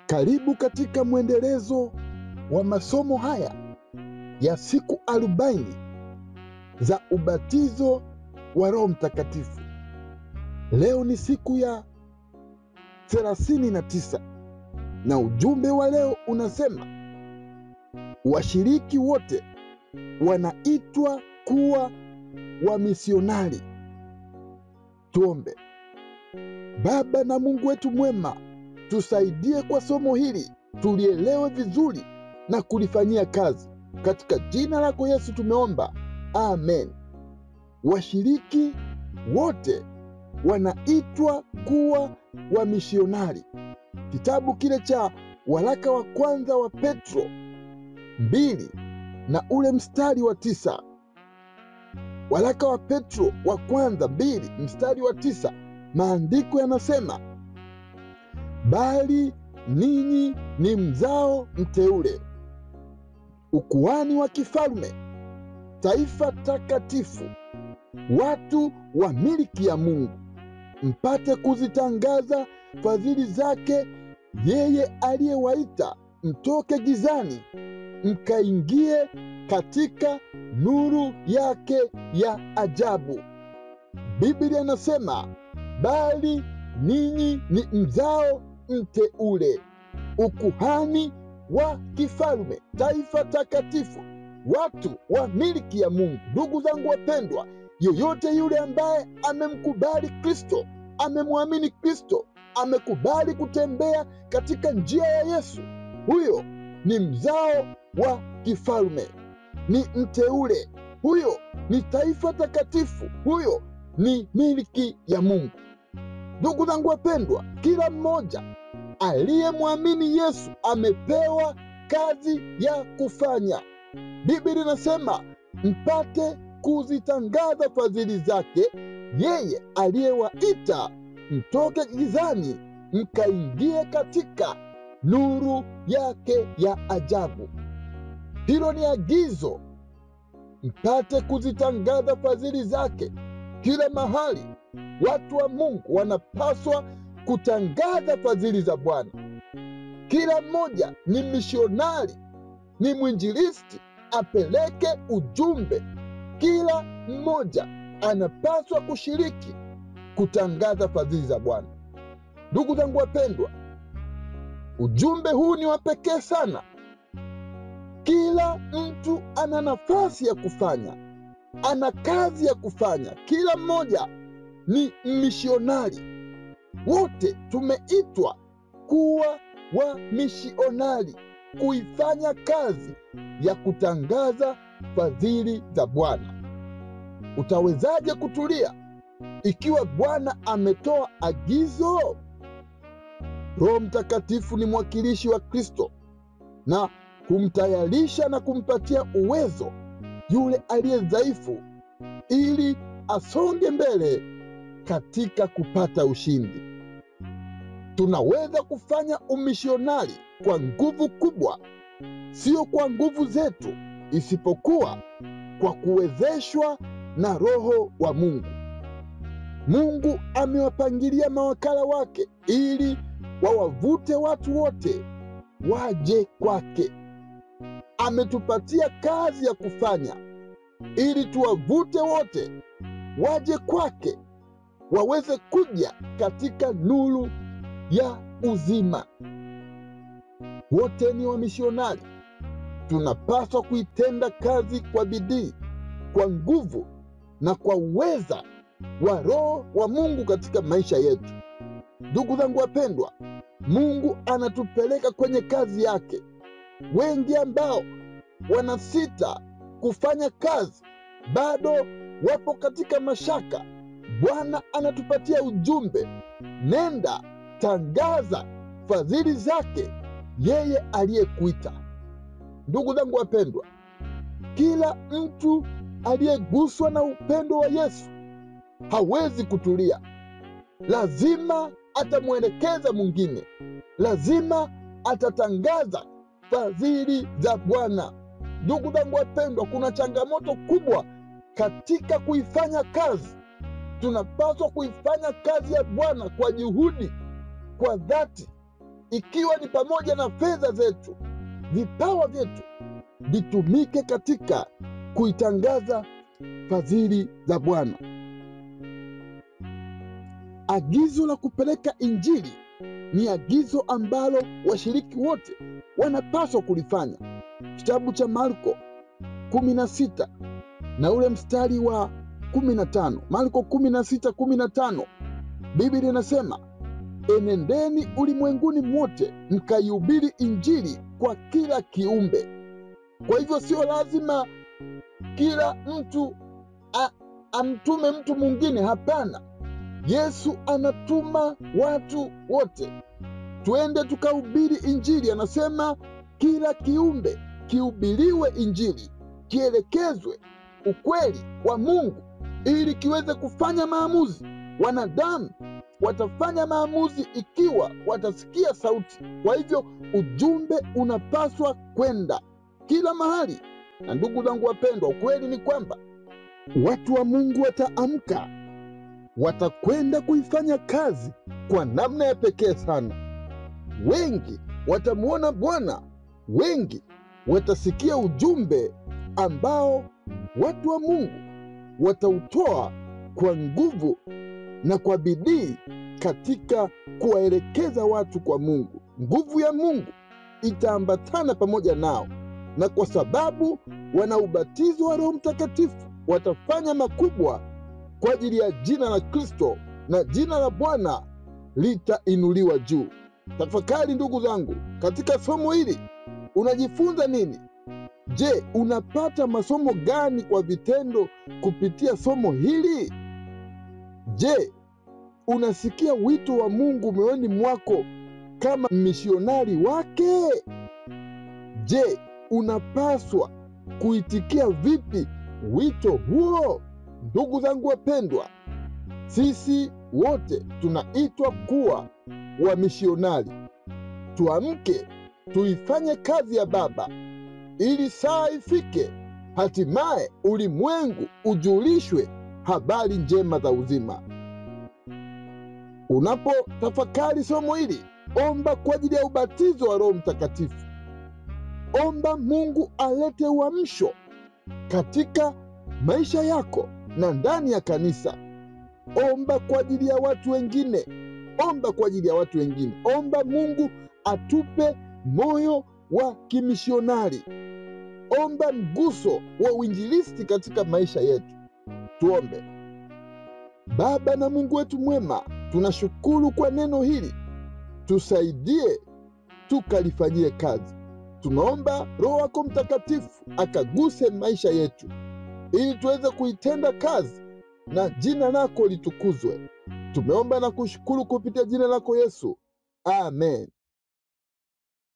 Karibu katika mwendelezo wa masomo haya ya siku 40 za ubatizo wa Roho Mtakatifu. Leo ni siku ya 39 na ujumbe wa leo unasema washiriki wote wanaitwa kuwa wamisionari. Tuombe. Baba na Mungu wetu mwema, tusaidie kwa somo hili tulielewe vizuri na kulifanyia kazi. Katika jina lako Yesu tumeomba, amen. Washiriki wote wanaitwa kuwa wamisionari. Kitabu kile cha waraka wa kwanza wa Petro 2 na ule mstari wa 9. Waraka wa Petro wa kwanza 2 mstari wa 9, maandiko yanasema, bali ninyi ni mzao mteule, ukuhani wa kifalme, taifa takatifu, watu wa miliki ya Mungu, mpate kuzitangaza fadhili zake yeye aliyewaita mtoke gizani mkaingie katika nuru yake ya ajabu. Biblia inasema, bali ninyi ni mzao mteule, ukuhani wa kifalme, taifa takatifu, watu wa miliki ya Mungu. Ndugu zangu wapendwa, yoyote yule ambaye amemkubali Kristo, amemwamini Kristo, amekubali kutembea katika njia ya Yesu, huyo ni mzao wa kifalme, ni mteule, huyo ni taifa takatifu, huyo ni miliki ya Mungu. Ndugu zangu wapendwa, kila mmoja aliyemwamini Yesu amepewa kazi ya kufanya. Biblia inasema, mpate kuzitangaza fadhili zake yeye aliyewaita mtoke gizani mkaingie katika nuru yake ya ajabu. Hilo ni agizo, mpate kuzitangaza fadhili zake. Kila mahali watu wa Mungu wanapaswa kutangaza fadhili za Bwana. Kila mmoja ni misionari, ni mwinjilisti, apeleke ujumbe. Kila mmoja anapaswa kushiriki kutangaza fadhili za Bwana. Ndugu zangu wapendwa, ujumbe huu ni wa pekee sana. Kila mtu ana nafasi ya kufanya, ana kazi ya kufanya. Kila mmoja ni misionari. Wote tumeitwa kuwa wamisionari, kuifanya kazi ya kutangaza fadhili za Bwana. Utawezaje kutulia ikiwa Bwana ametoa agizo? Roho Mtakatifu ni mwakilishi wa Kristo na kumtayarisha na kumpatia uwezo yule aliye dhaifu ili asonge mbele katika kupata ushindi. Tunaweza kufanya umisionari kwa nguvu kubwa, sio kwa nguvu zetu, isipokuwa kwa kuwezeshwa na Roho wa Mungu. Mungu amewapangilia mawakala wake ili wawavute watu wote waje kwake. Ametupatia kazi ya kufanya ili tuwavute wote waje kwake, waweze kuja katika nuru ya uzima. Wote ni wamisionari. Tunapaswa kuitenda kazi kwa bidii, kwa nguvu na kwa uweza wa Roho wa Mungu katika maisha yetu. Ndugu zangu wapendwa, Mungu anatupeleka kwenye kazi yake. Wengi ambao wanasita kufanya kazi bado wapo katika mashaka. Bwana anatupatia ujumbe, nenda tangaza fadhili zake yeye aliyekuita. Ndugu zangu wapendwa, kila mtu aliyeguswa na upendo wa Yesu hawezi kutulia. Lazima atamwelekeza mwingine, lazima atatangaza fadhili za Bwana. Ndugu zangu wapendwa, kuna changamoto kubwa katika kuifanya kazi. Tunapaswa kuifanya kazi ya Bwana kwa juhudi, kwa dhati, ikiwa ni pamoja na fedha zetu, vipawa vyetu, vitumike katika kuitangaza fadhili za Bwana. Agizo la kupeleka Injili ni agizo ambalo washiriki wote wanapaswa kulifanya. Kitabu cha Marko 16 na ule mstari wa 15. Marko 16:15, Biblia inasema, enendeni ulimwenguni mwote mkaihubiri Injili kwa kila kiumbe. Kwa hivyo sio lazima kila mtu amtume mtu mwingine, hapana. Yesu anatuma watu wote, twende tukahubiri Injili. Anasema kila kiumbe kihubiriwe Injili, kielekezwe ukweli wa Mungu ili kiweze kufanya maamuzi. Wanadamu watafanya maamuzi ikiwa watasikia sauti. Kwa hivyo ujumbe unapaswa kwenda kila mahali. Na ndugu zangu wapendwa, ukweli ni kwamba watu wa Mungu wataamka, watakwenda kuifanya kazi kwa namna ya pekee sana. Wengi watamuona Bwana, wengi watasikia ujumbe ambao watu wa Mungu watautoa kwa nguvu na kwa bidii katika kuwaelekeza watu kwa Mungu. Nguvu ya Mungu itaambatana pamoja nao, na kwa sababu wana ubatizo wa Roho Mtakatifu watafanya makubwa kwa ajili ya jina la Kristo, na jina la Bwana litainuliwa juu. Tafakari ndugu zangu, katika somo hili unajifunza nini? Je, unapata masomo gani kwa vitendo kupitia somo hili? Je, unasikia wito wa Mungu moyoni mwako kama misionari wake? Je, unapaswa kuitikia vipi wito huo? Ndugu zangu wapendwa, sisi wote tunaitwa kuwa wamisionari. Tuamke, tuifanye kazi ya Baba ili saa ifike, hatimaye ulimwengu ujulishwe habari njema za uzima. Unapotafakari somo hili, omba kwa ajili ya ubatizo wa Roho Mtakatifu. Omba Mungu alete uamsho katika maisha yako na ndani ya kanisa. Omba kwa ajili ya watu wengine. Omba kwa ajili ya watu wengine. Omba Mungu atupe moyo wa kimisionari. Omba mguso wa uinjilisti katika maisha yetu. Tuombe. Baba na Mungu wetu mwema, tunashukuru kwa neno hili. Tusaidie tukalifanyie kazi. Tunaomba Roho wako Mtakatifu akaguse maisha yetu ili tuweze kuitenda kazi na jina lako litukuzwe. Tumeomba na kushukuru kupitia jina lako Yesu. Amen.